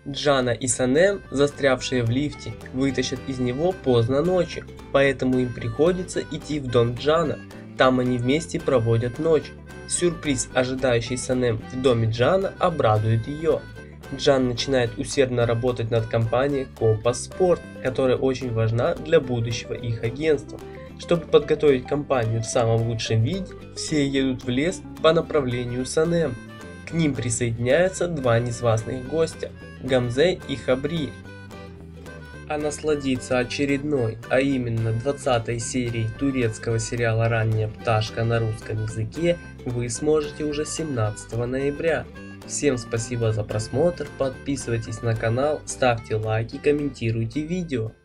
Джана и Санем, застрявшие в лифте, вытащат из него поздно ночью, поэтому им приходится идти в дом Джана. Там они вместе проводят ночь. Сюрприз, ожидающий Санем в доме Джана, обрадует ее. Джан начинает усердно работать над компанией Компас Спорт, которая очень важна для будущего их агентства. Чтобы подготовить компанию в самом лучшем виде, все едут в лес по направлению Санем. К ним присоединяются два незваных гостя – Гамзе и Хабри. А насладиться очередной, а именно 20-й серией турецкого сериала «Ранняя пташка» на русском языке вы сможете уже 17 ноября. Всем спасибо за просмотр, подписывайтесь на канал, ставьте лайки, комментируйте видео.